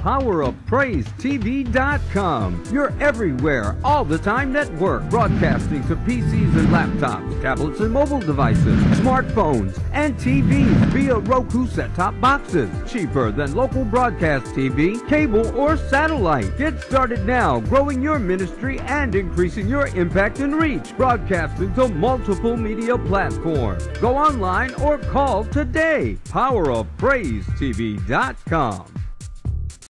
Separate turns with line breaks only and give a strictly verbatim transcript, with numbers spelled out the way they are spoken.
power of praise T V dot com. Your everywhere, all the time network, broadcasting to P Cs and laptops, tablets and mobile devices, smartphones, and T Vs via Roku set-top boxes. Cheaper than local broadcast T V, cable, or satellite. Get started now, growing your ministry and increasing your impact and reach. Broadcasting to multiple media platforms. Go online or call today. power of praise T V dot com.